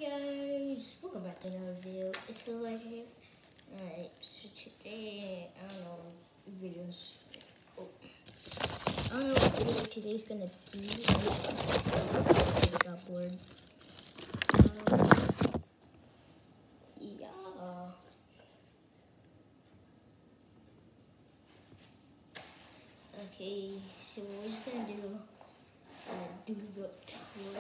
Guys, welcome back to another video. It's still like here. Alright, so today, I don't know, videos. Oh. I don't know what video today's gonna be. I got bored. Yeah. Okay, so we're just gonna do a doodle tour.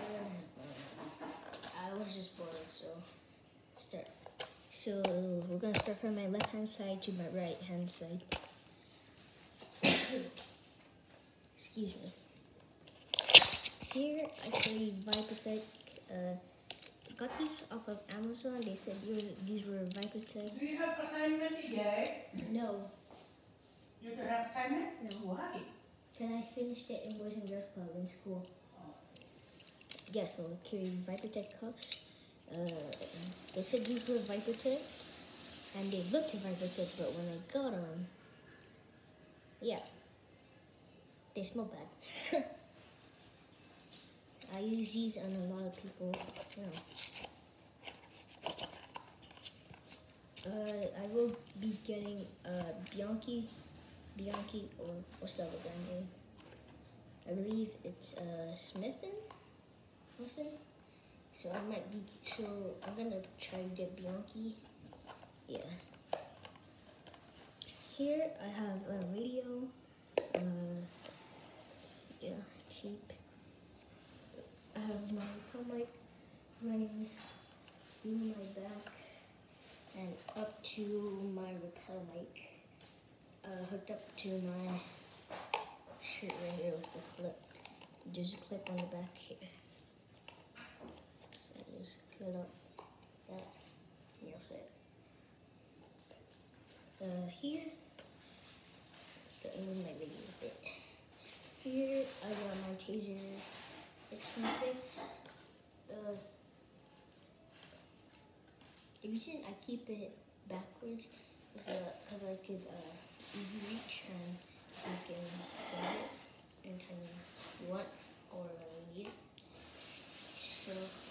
I was just bored, so start. So we're gonna start from my left hand side to my right hand side. Excuse me. Here I carry Vipertech. Got these off of Amazon. They said these were Vipertech. Do you have assignment today? No. You don't have assignment? No. Why? Can I finish it in Boys and Girls Club in school? Yeah, so I carry Vipertech cuffs. They said these were Vipertech, and they looked Vipertech, but when I got them, yeah, they smell bad. I use these on a lot of people, you know. I will be getting Bianchi, or what's the other brand name? I believe it's Smithin. So I'm gonna try to get Bianchi. Yeah. Here I have a radio. Yeah, cheap. I have my lapel mic running through my back and up to my lapel mic. Hooked up to my shirt right here with the clip. There's a clip on the back here. Just cut up that, and you'll fit. Here, my video bit. Here, I got my Taser X26. The reason I keep it backwards is because I could easy reach and I can grab it anytime you want or need it. So,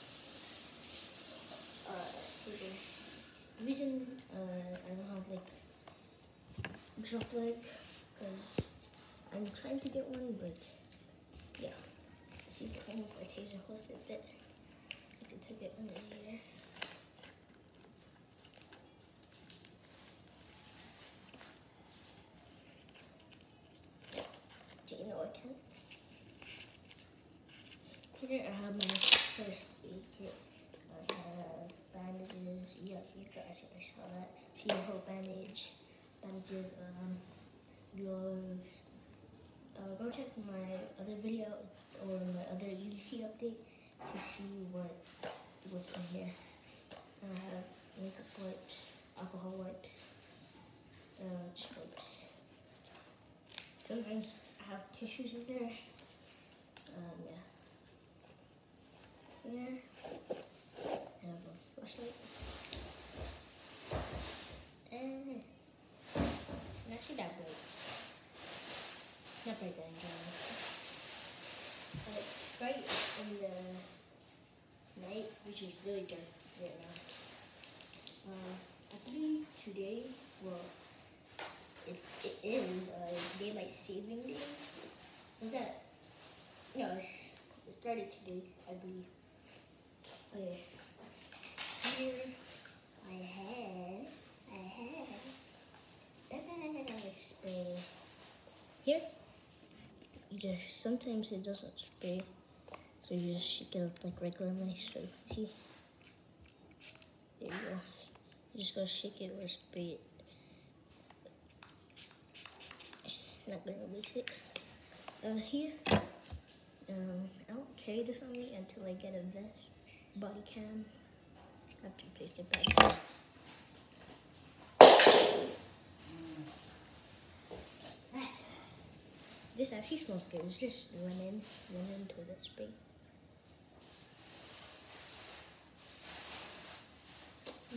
Taser. The reason I don't have like drop leg, because I'm trying to get one, but yeah. See, kind of my Taser holds it a bit. I can take it under here. Okay, no, I can't. Here I have my first aid kit. I have bandages. Yeah, you guys saw that. See the whole bandages, gloves. Go check my other video or my other EDC update to see what's in here. I have makeup wipes, alcohol wipes, just wipes. Sometimes I have tissues in there. Yeah. Here I have a flashlight. And actually that bright. Not bright that in general. But bright in the night, which is really dark right now. I believe today, well, it is daylight saving day. What's that? No, it started today, I believe. Okay. Here I have spray. Here, sometimes it doesn't spray, so you just shake it up like regular mice. So see, there you go. You just gotta shake it or spray it. Not gonna release it. Here, I don't carry this on me until I get a vest, body cam. I have to place it back. This actually smells good. It's just lemon toilet spray. Yeah.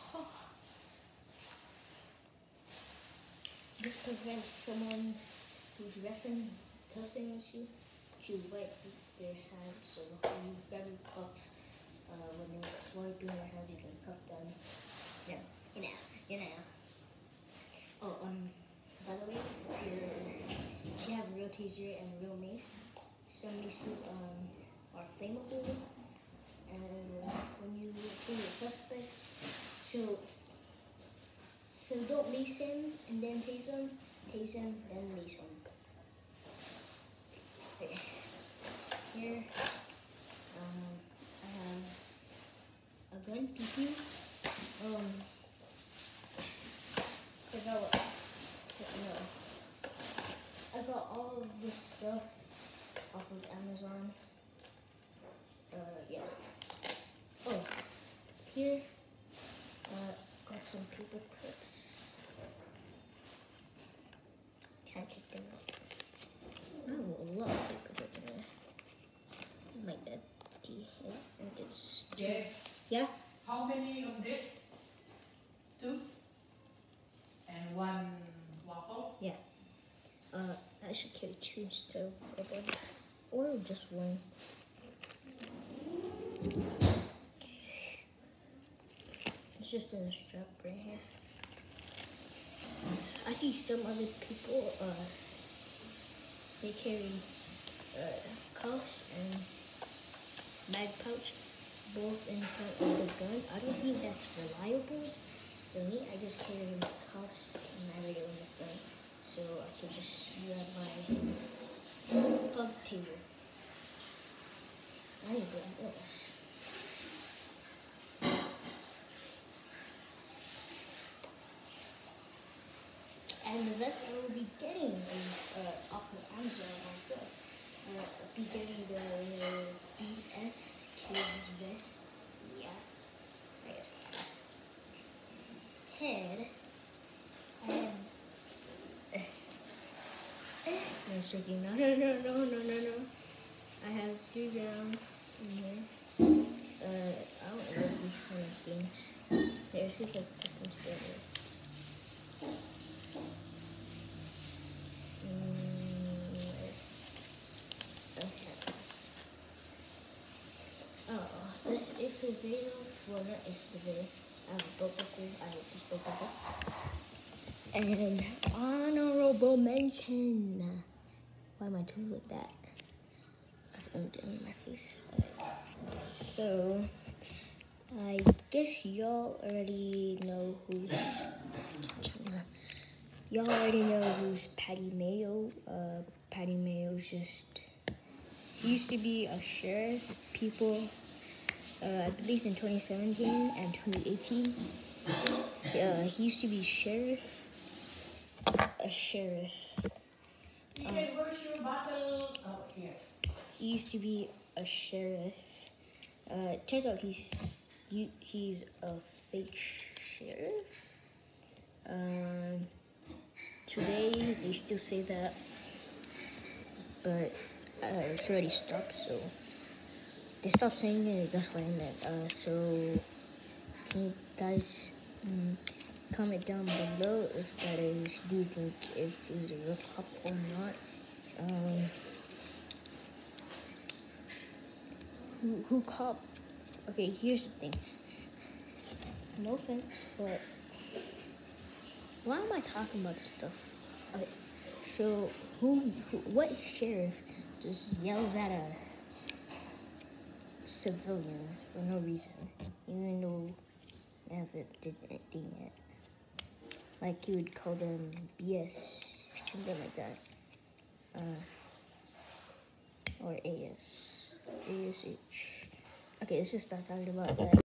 This prevents someone who's wrestling, tussling with you to wipe their hands. So you grab your cuffs. When they're wiping their hands, you can cuff them. Yeah, you know. Oh, by the way, you have a real taser and a real mace. Some maces are flammable, and when you tase a suspect, so don't mace him and then tase him, then mace him. Okay. Here, I have a gun, PP. I got all of this stuff off of Amazon. Yeah. Oh, here, got some paper clips. Can't take them out. Oh, a lot of paper clips in there. My daddy, and it's Jay, yeah. how many of this? 2? And 1 waffle? Yeah. I should carry 2 instead of 1, or just 1. It's just in a strap right here. I see some other people, they carry cuffs and mag pouch both in front of the gun. I don't think that's reliable. For me, I just carry cuffs and my radio in the front, so I can just grab my plug taser. I need to grab this. And the vest I will be getting is off of Amazon. I'll be getting the BS Kids vest. Yeah. Right. Head. I have. No, shaking. No. I have 3 rounds in here. I don't love these kind of things. Here, see if I put them together. Okay. Oh, this is the video. Well, not is the video. I have a bubble. I hope this bubble. And honorable mention. Why am I doing like that? I'm doing my face. So, I guess y'all already know who's. Y'all already know who's Patty Mayo. Patty Mayo's just. He used to be a sheriff. People, I believe in 2017 and 2018. He used to be sheriff. A sheriff. Ethan, where's your bottle? Oh, here. He used to be a sheriff. Turns out he's a fake sheriff. Today they still say that, but it's already stopped. So they stopped saying it. That's what I meant. So can you guys comment down below if that is? Do you think if he's a real cop or not? Who cop? Okay, here's the thing. No offense, but why am I talking about this stuff? Okay, so what sheriff just yells at a civilian for no reason, even though they haven't did anything yet? Like you would call them BS, something like that, or ASH. Okay, let's just stop talking about that.